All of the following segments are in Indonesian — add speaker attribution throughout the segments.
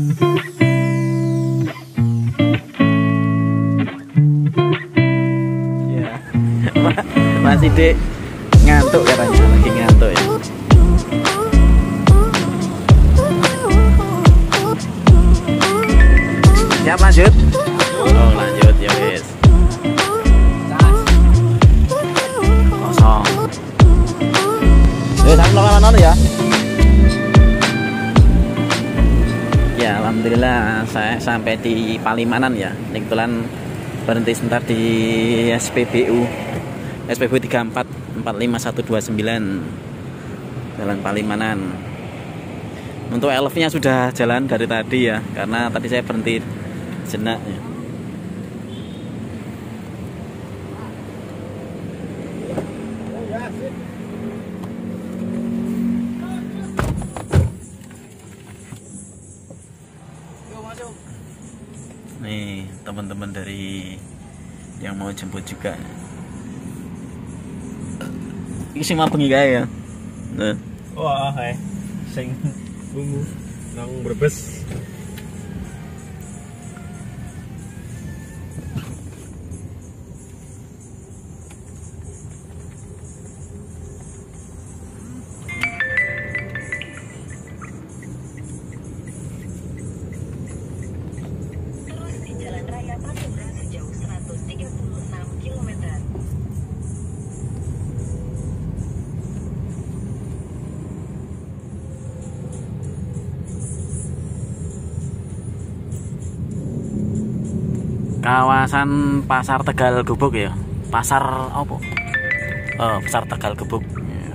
Speaker 1: Ya, masih dek ngantuk katanya, lagi ngantuk ya. Siap lanjut? Oh lanjut ya guys. Kosong. Sampai mana ya? Ya alhamdulillah saya sampai di Palimanan ya. Ini kebetulan berhenti sebentar di SPBU 34 45129 Jalan Palimanan. Untuk elfnya sudah jalan dari tadi ya, karena tadi saya berhenti jenak ya. Nih teman-teman dari yang mau jemput juga. Iki sing mabengi kae ya. Nah.
Speaker 2: Wah, sing bungu nang Brebes.
Speaker 3: Terus di Jalan Raya Pantura sejauh 136 km.
Speaker 1: Kawasan Pasar Tegal Gubuk ya. Pasar apa? Oh, Pasar Tegal Gubuk. Ya.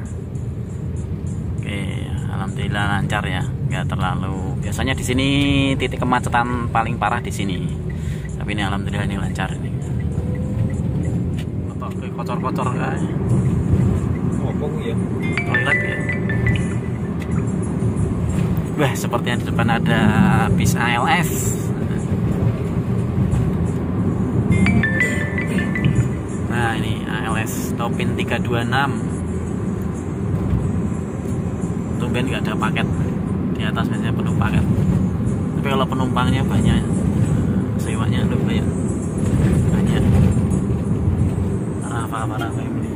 Speaker 1: Oke, alhamdulillah lancar ya. Nggak terlalu. Biasanya di sini titik kemacetan paling parah di sini. Tapi ini alhamdulillah ini lancar ini. Kocor-kocor kayak.
Speaker 2: Apa ya?
Speaker 1: Toilet ya. Wah, seperti yang di depan ada bis ALF. Nah ini ALS Topin 326. Tumben nggak ada paket di atas, biasanya penuh paket. Tapi kalau penumpangnya banyak, sewanya lumayan banyak. Apa ini?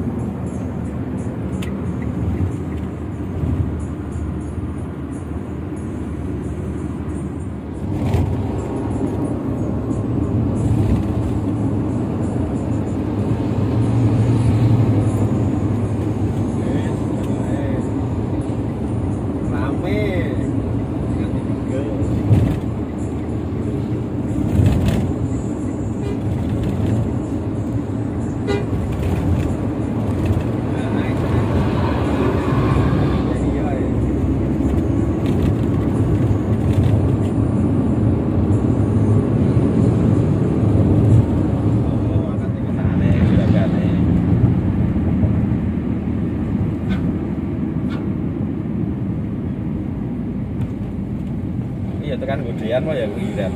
Speaker 2: Iya tekan godean mah ya kuiran.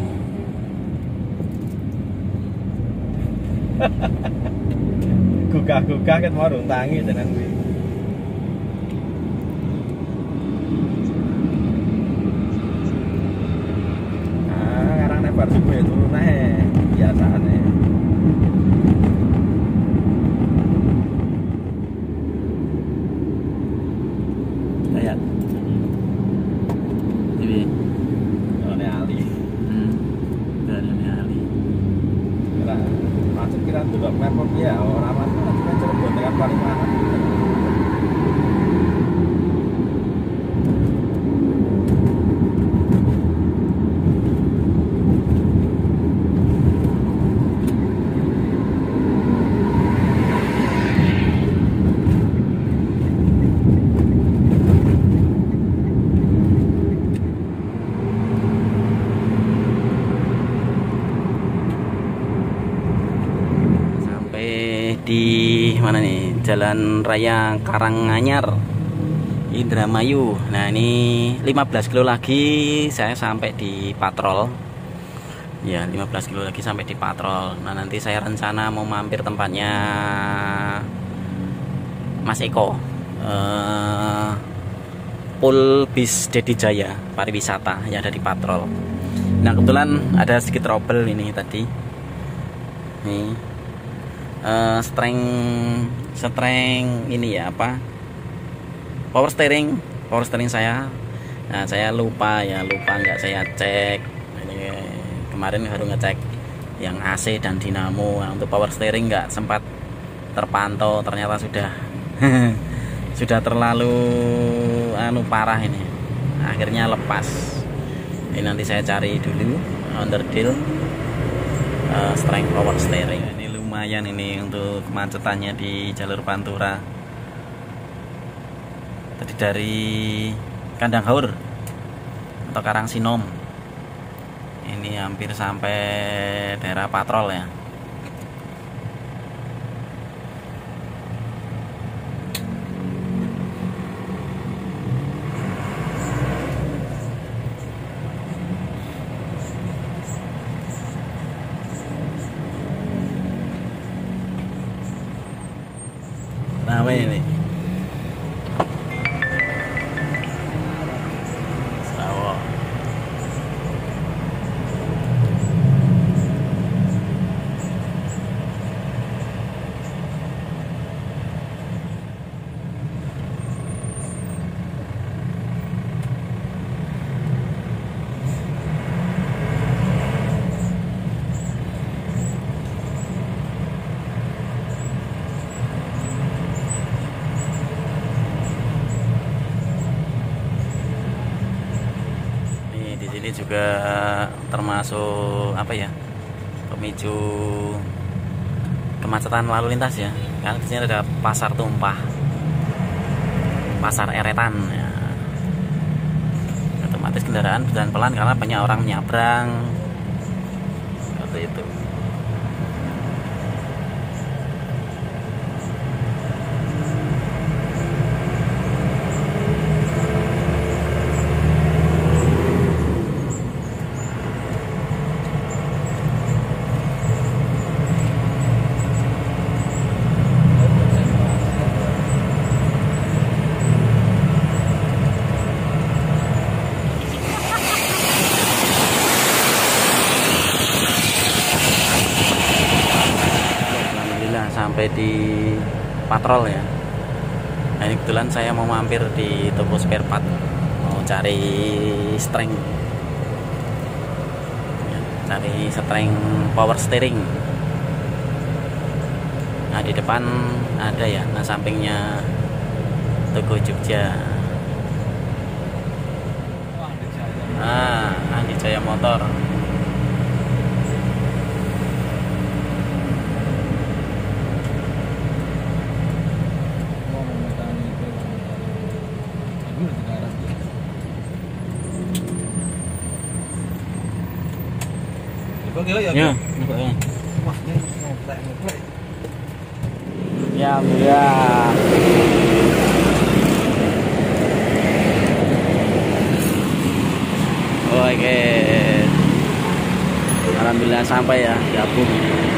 Speaker 2: Gugah-gugah ket mau runtangi tenan kuwi. Ah, ngarang nek bar subuh ya turun ae biasaane.
Speaker 1: Kayak ini.
Speaker 2: Macet kira delok map ya ora masalah cuma Cirebon tekan Palimanan.
Speaker 1: Di mana nih? Jalan Raya Karanganyar, Indramayu. Nah ini 15 kilo lagi saya sampai di Patrol. Ya 15 kilo lagi sampai di Patrol. Nah nanti saya rencana mau mampir tempatnya Mas Eko. full bis Dedi Jaya pariwisata yang ada di patrol. Nah kebetulan ada sedikit trouble ini tadi. Nih strength ini ya apa? Power steering saya. Nah saya lupa nggak saya cek. Ini kemarin baru ngecek yang AC dan dinamo. Nah, untuk power steering nggak sempat terpantau, ternyata sudah sudah terlalu parah ini. Akhirnya lepas. Ini nanti saya cari dulu underdeal strength power steering. Ini lumayan ini untuk kemacetannya di jalur Pantura. Tadi dari Kandang Haur atau Karangsinom ini hampir sampai daerah patrol ya. Ramai ini. Sawah. Ini juga termasuk apa ya, pemicu kemacetan lalu lintas ya, karena di sini ada pasar tumpah, pasar eretan ya. Otomatis kendaraan berjalan pelan karena banyak orang menyabrang seperti itu. Sampai di patrol ya. Nah, ini kebetulan saya mau mampir di toko spare part, mau cari strength ya, cari strength power steering. Nah di depan ada ya, nah sampingnya toko Jogja. Andi Jaya Motor. Ya, ya. Ya. Oke. Alhamdulillah sampai ya, gabung.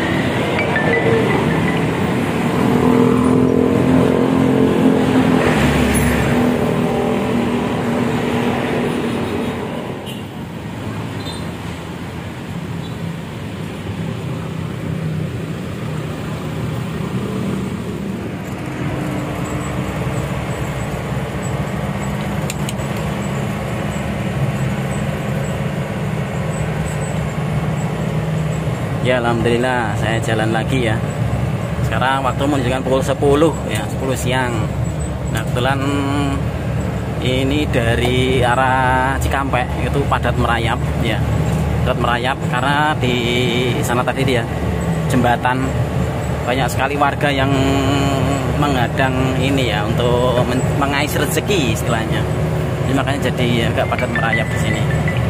Speaker 1: Ya alhamdulillah saya jalan lagi ya. Sekarang waktu menunjukkan pukul 10 ya, 10 siang. Nah kebetulan ini dari arah Cikampek itu padat merayap ya. Padat merayap karena di sana tadi dia jembatan, banyak sekali warga yang menghadang ini ya untuk mengais rezeki istilahnya. Jadi makanya jadi agak padat merayap di sini.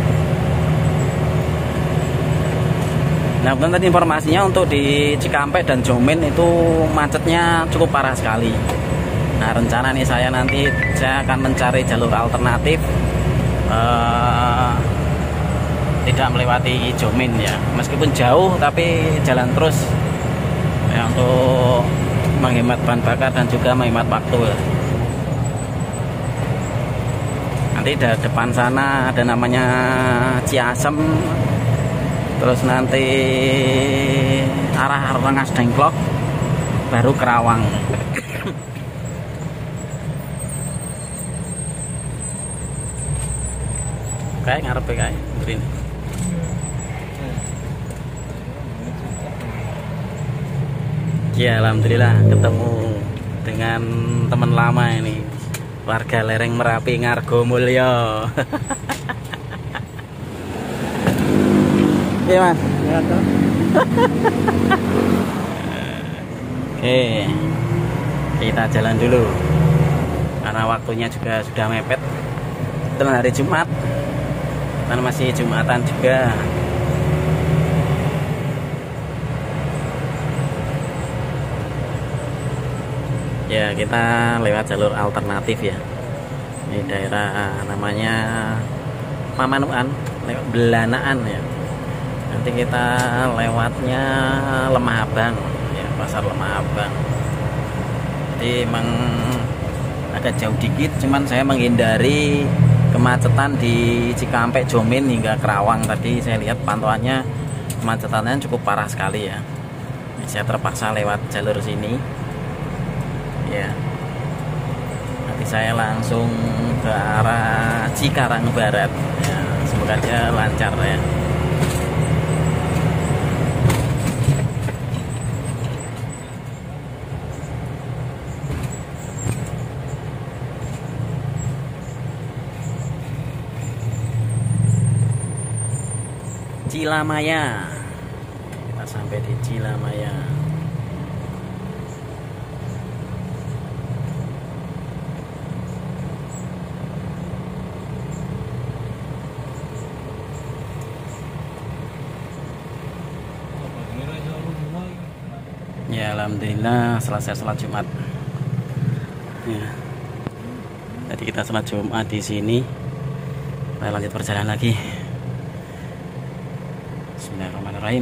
Speaker 1: Nah, kemudian tadi informasinya untuk di Cikampek dan Jomin itu macetnya cukup parah sekali. Nah, rencana nih saya akan mencari jalur alternatif tidak melewati Jomin ya. Meskipun jauh tapi jalan terus ya, untuk menghemat bahan bakar dan juga menghemat waktu. Nanti di depan sana ada namanya Ciasem, terus nanti arah Rengas Dengklok, baru Kerawang. Kayak ngarepe kae green. Ya, alhamdulillah ketemu dengan teman lama ini, warga lereng Merapi Ngargo Mulyo. Iya mas. Oke, kita jalan dulu karena waktunya juga sudah mepet. Setelah hari Jumat dan masih Jumatan juga. Ya, kita lewat jalur alternatif ya. Ini daerah namanya Mamanuan, lewat Belanaan ya. Nanti kita lewatnya Lemah Abang ya, pasar Lemah Abang. Jadi emang agak jauh dikit, cuman saya menghindari kemacetan di Cikampek, Jomin hingga Kerawang. Tadi saya lihat pantauannya kemacetannya cukup parah sekali ya. Saya terpaksa lewat jalur sini. Ya, nanti saya langsung ke arah Cikarang Barat ya, semoga aja lancar ya. Cilamaya, kita sampai di Cilamaya. Ya, alhamdulillah selesai sholat Jumat. Ya. Jadi kita sholat Jumat di sini. Kita lanjut perjalanan lagi. Bismillahirrahmanirrahim.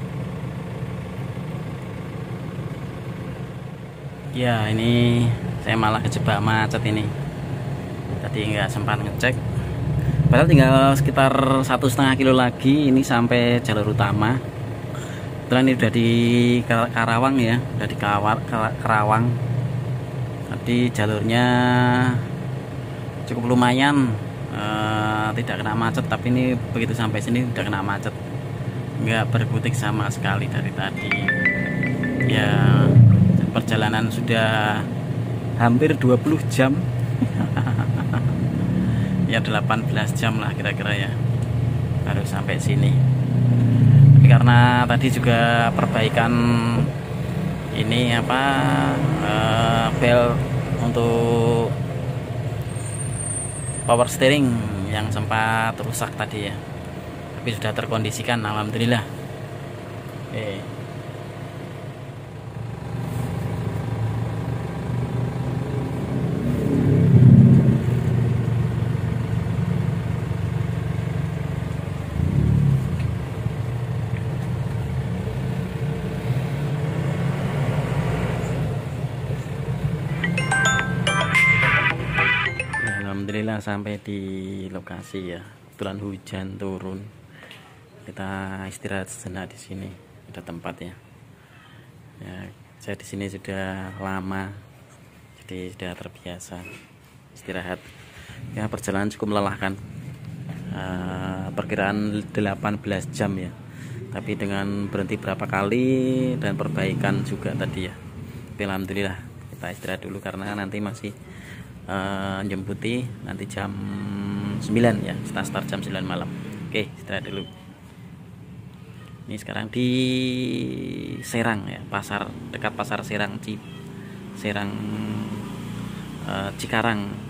Speaker 1: Ya, ini saya malah kejebak macet ini. Tadi nggak sempat ngecek. Padahal tinggal sekitar 1,5 kilo lagi ini sampai jalur utama. Kebetulan ini udah di Karawang ya, udah di Kerawang. Tadi jalurnya cukup lumayan, tidak kena macet. Tapi ini begitu sampai sini udah kena macet, nggak berkutik sama sekali dari tadi. Ya, perjalanan sudah hampir 20 jam. Ya 18 jam lah kira-kira ya, baru sampai sini. Karena tadi juga perbaikan ini apa bel untuk power steering yang sempat rusak tadi ya, tapi sudah terkondisikan alhamdulillah. Oke. Alhamdulillah sampai di lokasi ya. Kebetulan hujan turun. Kita istirahat sejenak di sini. Ada tempat ya. Ya, saya di sini sudah lama, jadi sudah terbiasa istirahat. Ya, perjalanan cukup melelahkan. Perkiraan 18 jam ya. Tapi dengan berhenti berapa kali dan perbaikan juga tadi ya. Tapi alhamdulillah kita istirahat dulu karena nanti masih jemputi nanti jam 9 ya, start jam 9 malam. Oke, istirahat dulu. Ini sekarang di Serang ya, pasar dekat pasar Serang Cikarang